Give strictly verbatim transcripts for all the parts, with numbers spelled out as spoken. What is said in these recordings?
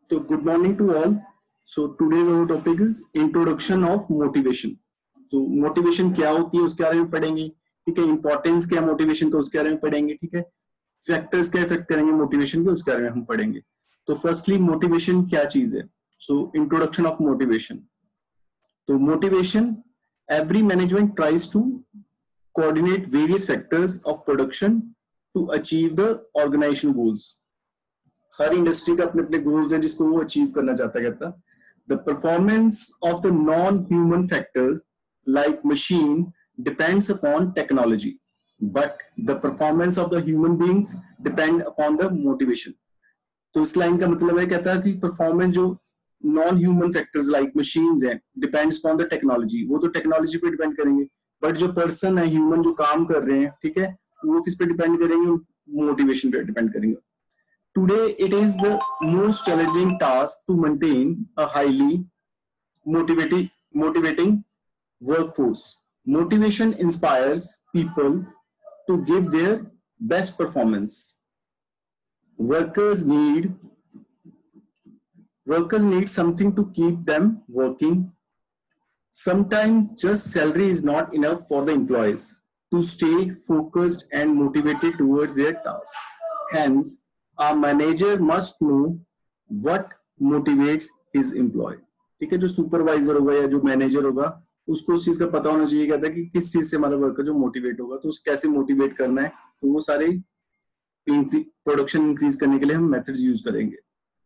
So good morning to all. So today's our topic is introduction of motivation. तो motivation क्या होती है उसके बारे में पढ़ेंगे, ठीक है। इंपॉर्टेंस क्या मोटिवेशन का उसके बारे में पढ़ेंगे, ठीक है। फैक्टर्स क्या इफेक्ट करेंगे मोटिवेशन के उसके बारे में हम पढ़ेंगे। तो फर्स्टली मोटिवेशन क्या चीज है। So introduction of motivation. तो motivation, every management tries to coordinate various factors of production to achieve the organization goals. हर इंडस्ट्री का अपने अपने गोल्स हैं जिसको वो अचीव करना चाहता है। कहता the performance of the non-human factors like machine depends upon technology, but the performance of the human beings depend upon the motivation. तो इस लाइन का मतलब है, कहता है कि परफॉर्मेंस जो non human factors like machines हैं डिपेंड्स अपॉन द टेक्नोलॉजी, वो तो टेक्नोलॉजी पे डिपेंड करेंगे, बट जो पर्सन है ह्यूमन जो काम कर रहे हैं, ठीक है, वो किस पे डिपेंड करेंगे, मोटिवेशन पे डिपेंड करेंगे। Today it is the most challenging task to maintain a highly motivating motivating workforce. Motivation inspires people to give their best performance. Workers need workers need something to keep them working. Sometimes just salary is not enough for the employees to stay focused and motivated towards their task. Hence, a manager must know what motivates his employee. ठीक है, जो supervisor होगा या जो manager होगा उसको उस चीज का पता होना चाहिए, कहता है कि किस चीज से हमारा वर्कर जो मोटिवेट होगा, तो उसे कैसे मोटिवेट करना है। तो वो सारे प्रोडक्शन इंक्रीज करने के लिए हम मेथड्स यूज करेंगे।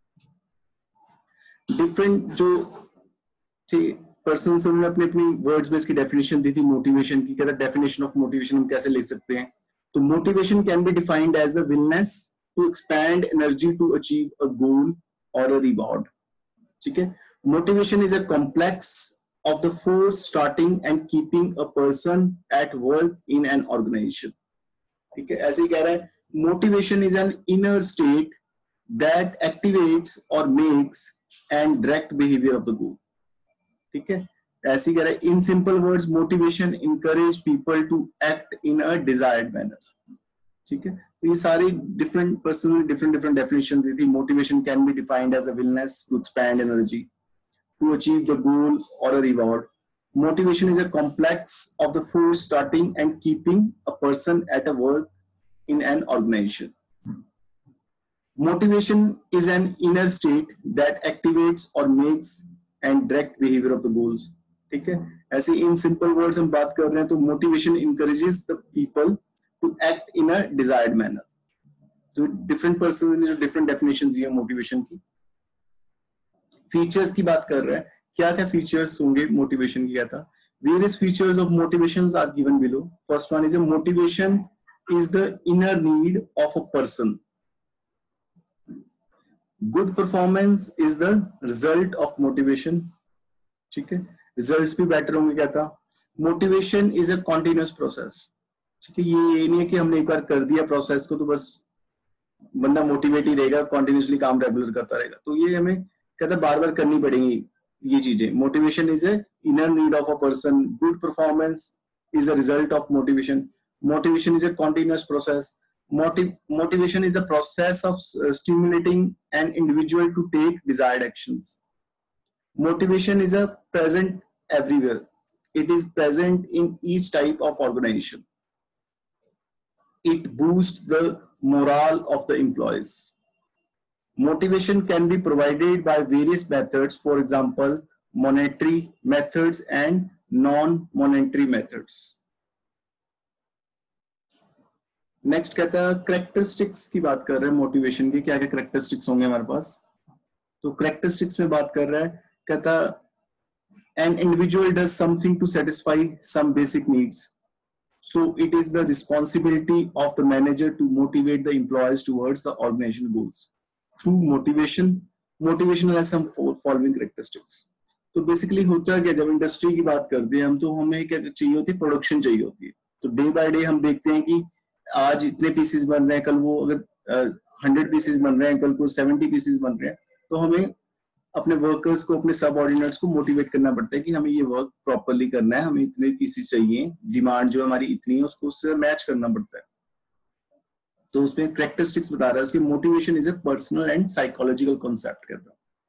डिफरेंट जो पर्सन ने अपनी अपनी वर्ड्स में इसकी डेफिनेशन दी थी मोटिवेशन की। कहता है डेफिनेशन ऑफ मोटिवेशन हम कैसे लिख सकते हैं। तो motivation can be defined as the willingness to expand energy to achieve a goal और अ रिवॉर्ड। ठीक है, motivation is a complex of the force starting and keeping a person at work in an organization. ठीक है, ऐसे ही कह रहा है motivation is an inner state that activates और makes and direct behavior of the goal. ठीक है, ऐसी कह रहा है in simple words motivation encourage people to act in a desired manner. ठीक है, तो ये सारी different person ने different different definitions दी थी। motivation can be defined as a willingness to expand energy to achieve the goal or a reward. Motivation is a complex of the force starting and keeping a person at a work in an organization. Motivation is an inner state that activates or makes and direct behavior of the goals. ठीक है, ऐसे इन simple words हम बात कर रहे हैं तो motivation encourages the people to act in a desired manner. तो डिफरेंट पर्सन ने जो डिफरेंट डेफिनेशन दी है मोटिवेशन की। फीचर्स की बात कर रहे हैं, क्या क्या फीचर्स होंगे मोटिवेशन की। क्या था, various features of motivations are given below. First one is a motivation is the inner need of a person. Good performance is the result of motivation. ठीक है, रिजल्ट्स भी बेटर होंगे। क्या था, motivation is a continuous process. ठीक है, ये ये नहीं है कि हमने एक बार कर दिया प्रोसेस को तो बस बंदा मोटिवेट ही रहेगा, कॉन्टिन्यूसली काम रेगुलर करता रहेगा। तो ये हमें कहता है बार बार करनी पड़ेगी ये चीजें। Motivation is a inner need of a person. Good performance is a result of motivation. Motivation is a continuous process. Motiv motivation is a process of uh, stimulating an individual to take desired actions. Motivation is a present everywhere. It is present in each type of organization. It boosts the morale of the employees. Motivation can be provided by various methods, for example, monetary methods and non-monetary methods. Next कहता है characteristics की बात कर रहे हैं motivation की, क्या क्या करेक्टरिस्टिक्स होंगे हमारे पास। तो करेक्टरिस्टिक्स में बात कर रहा है, कहता an individual does something to satisfy some basic needs, so it is the responsibility of the manager to motivate the employees towards the organization goals through motivation. Motivation has some following characteristics. तो basically होता है कि जब industry की बात करते हैं हम, तो हमें क्या चाहिए होती है, प्रोडक्शन चाहिए होती है। तो डे बाय डे हम देखते हैं कि आज इतने पीसेस बन रहे हैं, कल वो अगर हंड्रेड पीसेस बन रहे हैं, कल को सेवेंटी पीसेस बन रहे हैं। तो हमें अपने वर्कर्स को, अपने सबऑर्डिनेट्स को मोटिवेट करना पड़ता है कि हमें ये वर्क प्रॉपरली करना है, हमें इतने पीसेस चाहिए, डिमांड जो हमारी इतनी है उसको उससे मैच करना पड़ता है। तो उसमें कैरेक्टरिस्टिक्स बता रहा है उसकी। Motivation is a personal and psychological concept कहता है।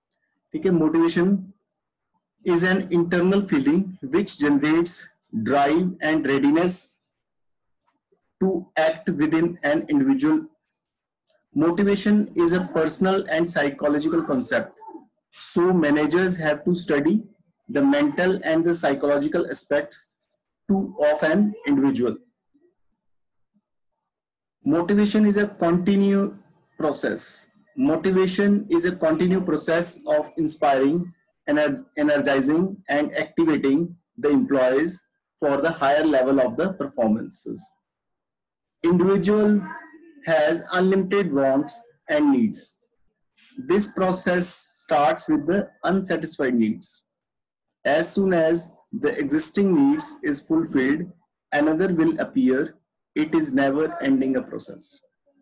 ठीक है. Motivation is an internal feeling which generates drive and readiness to act within an individual. Motivation is a personal and psychological concept, so managers have to study the mental and the psychological aspects to, of an individual. Motivation is a continuous process. Motivation is a continuous process of inspiring, energizing and activating the employees for the higher level of the performances. Individual has unlimited wants and needs. This process starts with the unsatisfied needs. As soon as the existing needs is fulfilled, another will appear. It is never ending a process.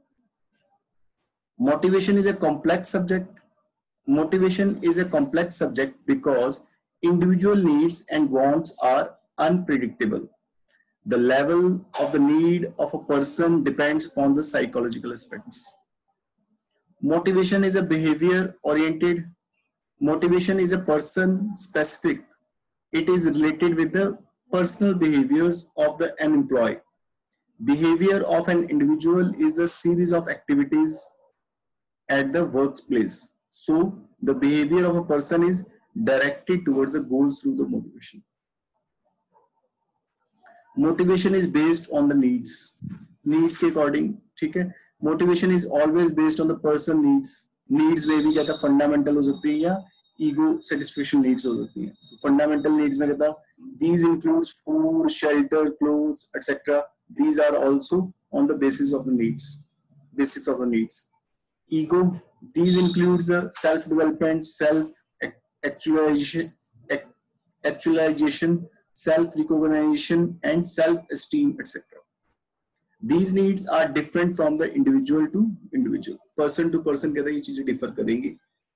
Motivation is a complex subject. Motivation is a complex subject because individual needs and wants are unpredictable. The level of the need of a person depends upon the psychological aspects. Motivation is a behavior oriented. Motivation is a person specific. It is related with the personal behaviors of the an employee. Behavior of an individual is the series of activities at the workplace. So the behavior of a person is directed towards the goals through the motivation. Motivation is based on the needs. Needs के according, ठीक है. Motivation is always based on the person needs. Needs में भी कहता fundamental हो सकती है या ego satisfaction needs हो सकती है. Fundamental needs में कहता these includes food, shelter, clothes, et cetera. These are also on the basis of the needs, basics of the needs. Ego, these includes the self-development, self-actualization, actualization, self-recognition, and self-esteem, et cetera. These needs are different from the individual to individual, person to person. कहता है ये चीजें differ करेंगी.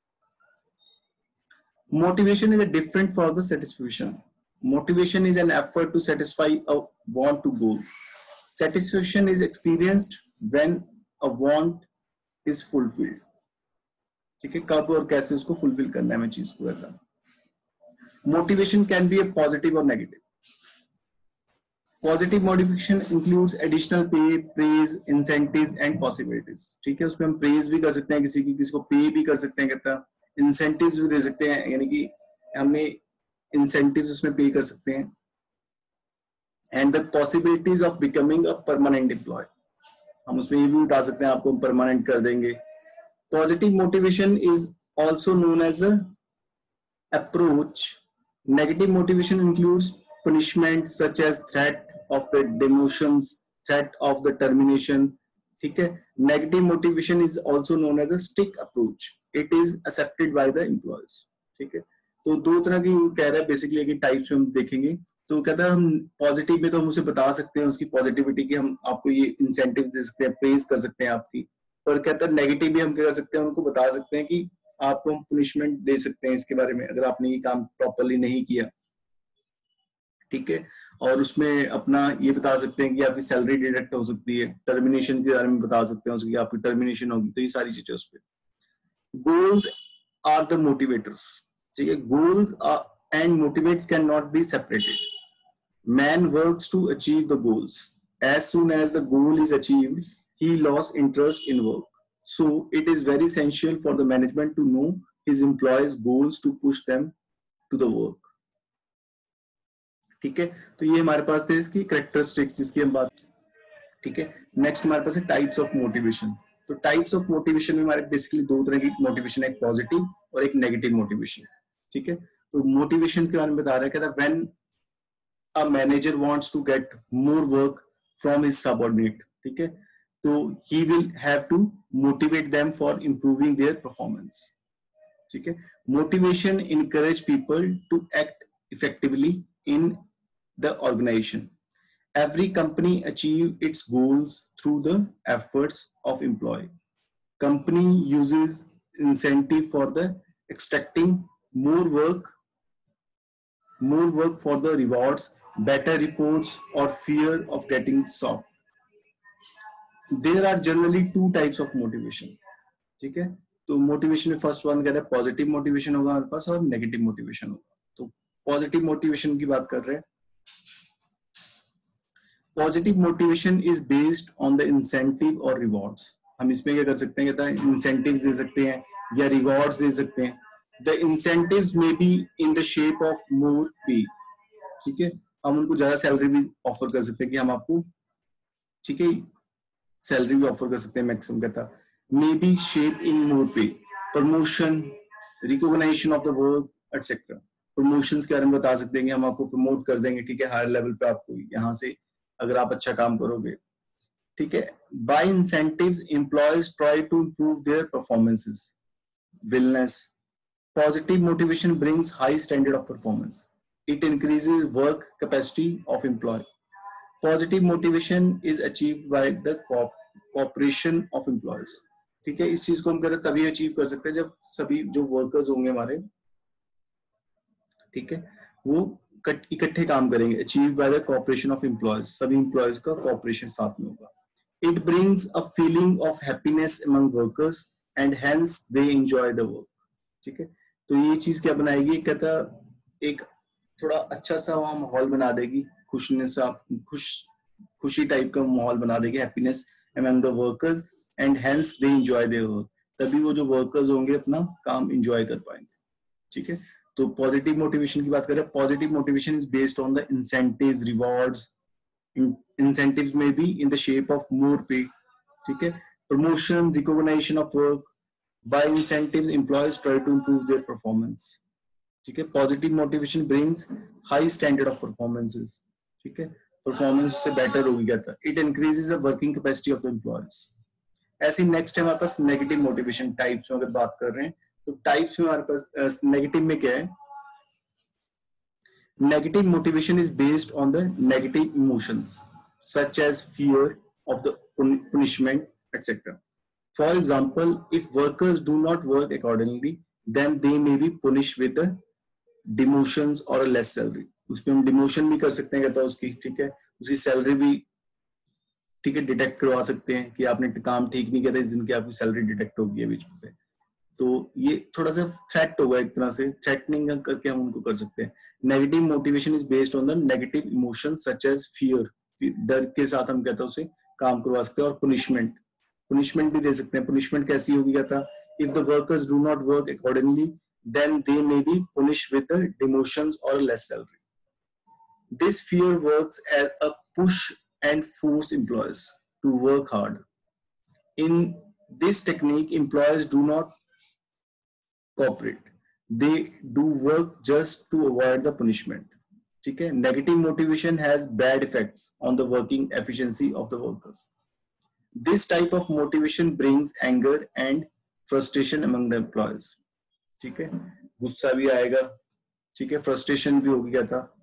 Motivation is a different for the satisfaction. Motivation is an effort to satisfy a want to goal. Satisfaction is experienced when a want is fulfilled. ठीक है, कब और कैसे उसको फुलफिल करना है मैं चीज को कहता हूं. Motivation can be a positive or negative. Positive motivation includes additional pay, praise, incentives and possibilities. ठीक है, उसमें हम praise भी कर सकते हैं किसी की, किसी को pay भी कर सकते हैं, कहता incentives भी दे सकते हैं, यानी कि हमने incentives उसमें pay कर सकते हैं. And the possibilities of becoming a permanent employee. हम उसमें ये भी उठा सकते हैं, आपको परमानेंट कर देंगे. Positive motivation is also known as a approach. Negative motivation includes punishment such as threat of the demotions, threat of the termination. ठीक है. Negative motivation is also known as a stick approach. It is accepted by the employers. ठीक है. तो दो तरह की कह रहा है बेसिकली कि टाइप्स में हम देखेंगे. तो कहता है हम पॉजिटिव में तो हम उसे बता सकते हैं उसकी पॉजिटिविटी की, हम आपको ये इंसेंटिव दे सकते हैं, प्रेज कर सकते हैं आपकी. पर कहता है नेगेटिव भी हम क्या कर सकते हैं, उनको बता सकते हैं कि आपको हम पनिशमेंट दे सकते हैं इसके बारे में अगर आपने ये काम प्रॉपरली नहीं किया. ठीक है. और उसमें अपना ये बता सकते हैं कि आपकी सैलरी डिडक्ट हो सकती है. टर्मिनेशन के बारे में बता सकते हैं उसकी आपकी टर्मिनेशन होगी. तो ये सारी चीजें उस पर. Goals are the motivators. ठीक है. Goals and motivates can not be separated. Man works to achieve the goals. As soon as the goal is achieved, he lost interest in work. So it is very essential for the management to know his employees' goals to push them to the work. ठीक है. तो ये हमारे पास थे इसकी characteristics जिसकी हम बात. ठीक है. नेक्स्ट हमारे पास है टाइप्स ऑफ मोटिवेशन. तो टाइप्स ऑफ मोटिवेशन में हमारे बेसिकली दो तरह की मोटिवेशन है, एक पॉजिटिव और एक नेगेटिव मोटिवेशन. ठीक है. तो मोटिवेशन के बारे में बता रहा है, कहता है when a manager wants to get more work from his subordinate. ठीक है. तो he will have to motivate them for improving their performance. ठीक है. Motivation encourage people to act effectively in the organization. Every company achieve its goals through the efforts of employee. Company uses incentive for the extracting more work, more work for the rewards, better reports or fear of getting soft. There are generally two types of motivation. ठीक है. तो motivation में first one कहता है positive motivation होगा हमारे पास और negative motivation होगा। तो पॉजिटिव मोटिवेशन की बात कर रहे हैं। Positive motivation is based on the incentive और रिवॉर्ड्स। हम इसमें क्या कर सकते हैं, कहता है इंसेंटिव्स दे सकते हैं या रिवॉर्ड्स दे सकते हैं। The incentives may be in the shape of more pay, ठीक है, हम उनको ज्यादा सैलरी भी ऑफर कर सकते हैं कि हम आपको, ठीक है, सैलरी भी ऑफर कर सकते हैं मैक्सिमम, कहता may be shape in more pay, promotion, recognition of the work etcetera. Promotions के बारे में बता सकते हैं कि हम आपको प्रमोट कर देंगे, ठीक है, हायर लेवल पे आपको यहाँ से अगर आप अच्छा काम करोगे, ठीक है। By incentives employees try to improve their performances, willingness. Positive motivation brings high standard of performance, it increases work capacity of employee. Positive motivation is achieved by the cooperation of employees, ठीक है। इस चीज को हम कहते हैं तभी achieve कर सकते हैं जब सभी जो वर्कर्स होंगे हमारे, ठीक है, वो इकट्ठे काम करेंगे। Achieve by the cooperation of employees, सभी एम्प्लॉयज का कोऑपरेशन साथ में होगा। It brings a feeling of happiness among workers and hence they enjoy the work, ठीक है। तो ये चीज क्या बनाएगी, कहता एक थोड़ा अच्छा सा वहां माहौल बना देगी, खुशनेस खुश खुशी टाइप का माहौल बना देगी, happiness among the workers and hence they enjoy their work. तभी वो जो वर्कर्स होंगे अपना काम एंजॉय कर पाएंगे, ठीक है। तो पॉजिटिव मोटिवेशन की बात करें, positive motivation is based on the incentives, rewards. Incentives में be in the shape of more pay, ठीक है, promotion, recognition of work. By incentives employees try to improve their performance, ठीक है। Positive motivation brings high standard of performances, ठीक है, performance से better होगी कहता। It increases the working capacity of the employees. ऐसी नेक्स्ट है हमारे पास नेगेटिव मोटिवेशन टाइप्स में अगर बात कर रहे हैं, तो टाइप्स में हमारे पास नेगेटिव में क्या है, negative motivation is based on the negative emotions such as fear of the punishment etc. For example, if workers do not work accordingly, then they may be punished with the demotions or a less salary. उसमें हम demotion भी कर सकते हैं कहता है उसकी, ठीक है, उसकी सैलरी भी, ठीक है, डिटेक्ट करवा सकते हैं कि आपने काम ठीक नहीं किया था, इस दिन की आपकी सैलरी डिटेक्ट होगी बीच में से। तो ये थोड़ा सा थ्रेट होगा, एक तरह से थ्रेटनिंग करके हम उनको कर सकते हैं। Negative motivation is based on the negative emotion such as fear, डर के साथ हम कहते हैं उसे काम करवा सकते हैं। और पुनिशमेंट, पुनिशमेंट भी दे सकते हैं। पुनिशमेंट कैसी होगी कहता, if the workers do not work accordingly then they may be punished with the demotions और less salary. This fear works as a push and force employees to work hard. In this technique, employees do not cooperate. They do work just to avoid the punishment. ठीक है, negative motivation has bad effects on the working efficiency of the workers. This type of motivation brings anger and frustration among the employees. ठीक है, गुस्सा भी आएगा, ठीक है, frustration भी होगी क्या था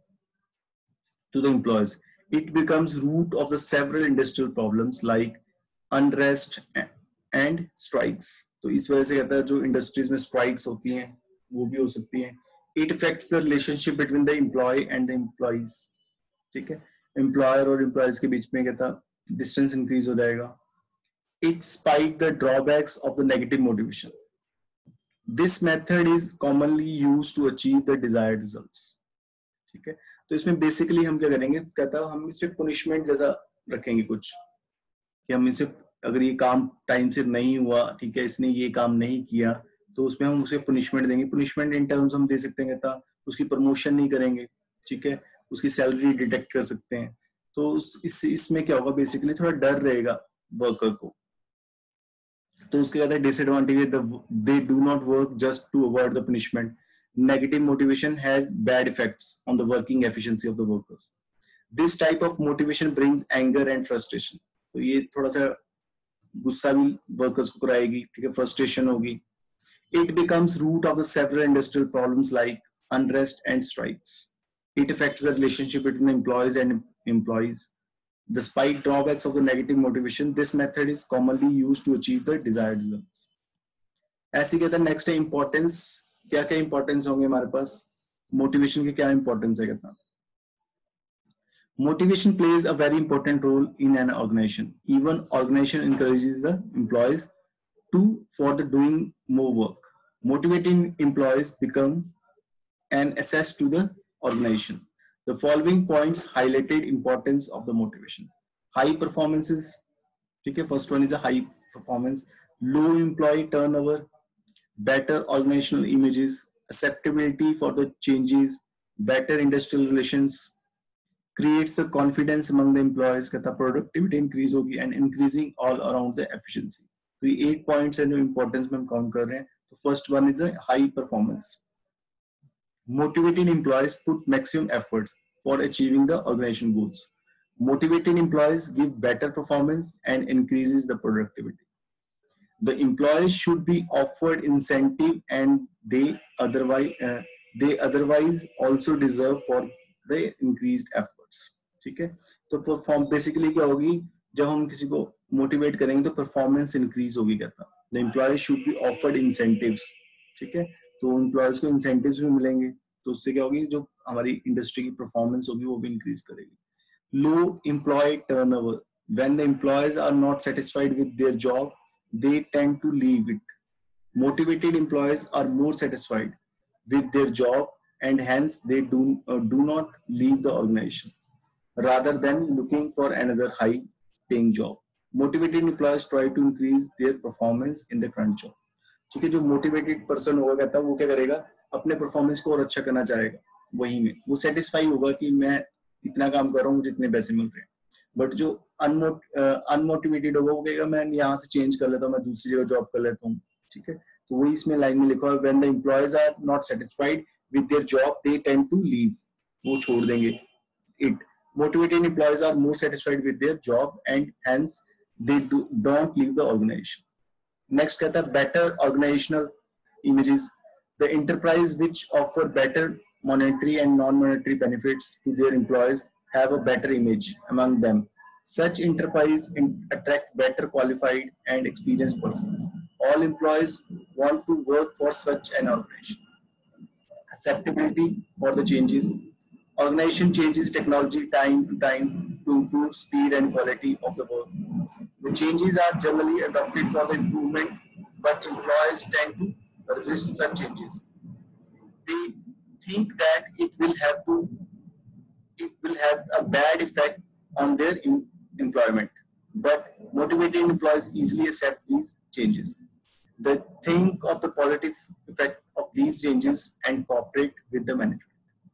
to the employees. It becomes root of the several industrial problems like unrest and strikes. तो इस वजह से कहता है जो इंडस्ट्रीज में स्ट्राइक्स होती हैं वो भी हो सकती हैं। It affects the relationship between the employee and the employees. ठीक है, एम्प्लॉयर और एम्प्लॉयज के बीच में कहता डिस्टेंस इंक्रीज हो जाएगा। It spite the drawbacks of the negative motivation. This method is commonly used to achieve the desired results. ठीक है, तो इसमें बेसिकली हम क्या करेंगे, कहता हम इसमें पुनिशमेंट जैसा रखेंगे कुछ, कि हम इसे अगर ये काम टाइम से नहीं हुआ, ठीक है, इसने ये काम नहीं किया, तो उसमें हम उसे पुनिशमेंट देंगे। पुनिशमेंट इन टर्म्स हम दे सकते हैं, कहता उसकी प्रमोशन नहीं करेंगे, ठीक है, उसकी सैलरी डिटेक्ट कर सकते हैं। तो उस, इस, इसमें क्या होगा, बेसिकली थोड़ा डर रहेगा वर्कर को। तो उसके कहता है disadvantage, they do not work just to avoid the punishment. Negative motivation has bad effects on the working efficiency of the workers. This type of motivation brings anger and frustration. तो ये थोड़ा सा गुस्सा भी वर्कर्स को कराएगी, ठीक है, फ्रस्ट्रेशन होगी। It becomes root of the several industrial problems like unrest and strikes. It affects the relationship between the employees and employees. Despite drawbacks of the negative motivation, this method is commonly used to achieve the desired results. ऐसे कहता है next है importance. क्या क्या importance होंगे हमारे पास, motivation के क्या इंपॉर्टेंस है कहता। Motivation plays a very important role in an organisation. Even organisation encourages the employees Two, for the doing more work. Motivating employees become an asset to the organization. The following points highlighted importance of the motivation. High performances. Okay, first one is a high performance. Low employee turnover. Better organizational images. Acceptability for the changes. Better industrial relations. Creates the confidence among the employees. कहता productivity increase होगी and increasing all around the efficiency. तो ये eight points है जो importance में हम count कर रहे हैं. तो first one is a high performance. Motivating employees put maximum efforts for achieving the organization goals. Motivating employees give better performance and increases the productivity. The employees should be offered incentive and they otherwise uh, they otherwise also deserve for the increased efforts. ठीक है, तो perform basically क्या होगी, जब हम किसी को motivate करेंगे तो परफॉर्मेंस इंक्रीज होगी. कहता the employee should be offered incentives. ठीक है, तो एम्प्लॉयज को इंसेंटिव्स भी मिलेंगे तो उससे क्या होगी, जो हमारी इंडस्ट्री की परफॉर्मेंस होगी वो भी इंक्रीज करेगी. Low employee turnover. When the employees are not satisfied with their job they tend to leave it. Motivated employees are more satisfied with their job and hence they do, uh, do not leave the organization rather than looking for another high paying job. Motivated employees try to increase their performance in the current job. ठीक है, जो motivated person होगा कहता है वो क्या करेगा, अपने performance को और अच्छा करना चाहेगा. वही में वो satisfy होगा कि मैं इतना काम कर रहा हूँ, मुझे इतने पैसे मिल रहे हैं. बट जो अनमोटिवेटेड होगा वो कहेगा मैं यहाँ से चेंज कर लेता हूँ, मैं दूसरी जगह जॉब कर लेता हूँ. ठीक है, तो वही इसमें लाइन में लिखा है, when the employees are not satisfied with their job they tend to leave. वो छोड़ देंगे it. Motivated employees are more satisfied with their job and hence they don't leave the organisation. Next कहता है better organisational images. The enterprise which offer better monetary and non-monetary benefits to their employees have a better image among them. Such enterprise attract better qualified and experienced persons. All employees want to work for such an organization. Acceptability for the changes. Organization changes technology time to time to improve speed and quality of the work. The changes are generally adopted for the improvement, but employees tend to resist such changes. They think that it will have to it will have a bad effect on their in, employment, but motivated employees easily accept these changes. They think of the positive effect of these changes and cooperate with the management.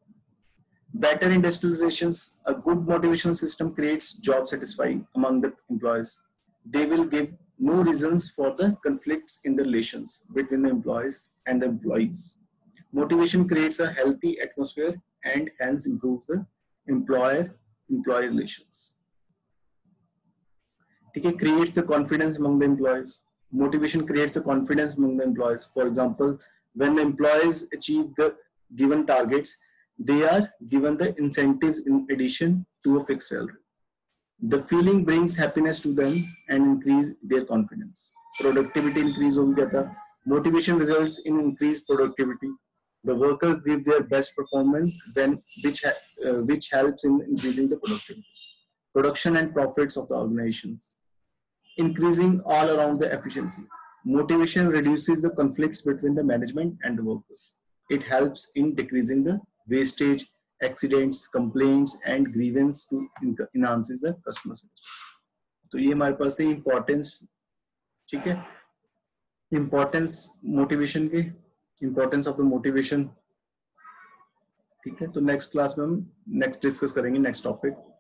Better industrial relations. A good motivational system creates job satisfaction among the employees. They will give no reasons for the conflicts in the relations between the employees and the employees. Motivation creates a healthy atmosphere and hence improves the employer-employee relations. Okay, creates the confidence among the employees. Motivation creates the confidence among the employees. For example, when the employees achieve the given targets, they are given the incentives in addition to a fixed salary. The feeling brings happiness to them and increase their confidence. Productivity increase होगी कहता. Motivation results in increased productivity. The workers give their best performance, then which ha uh, which helps in increasing the productivity, production and profits of the organizations, increasing all around the efficiency. Motivation reduces the conflicts between the management and the workers. It helps in decreasing the wastage, accidents, complaints, and grievance to enhances the customer satisfaction. तो ये हमारे पास है importance, ठीक है, importance motivation के. Importance of the motivation. ठीक है, तो नेक्स्ट क्लास में हम नेक्स्ट डिस्कस करेंगे नेक्स्ट टॉपिक.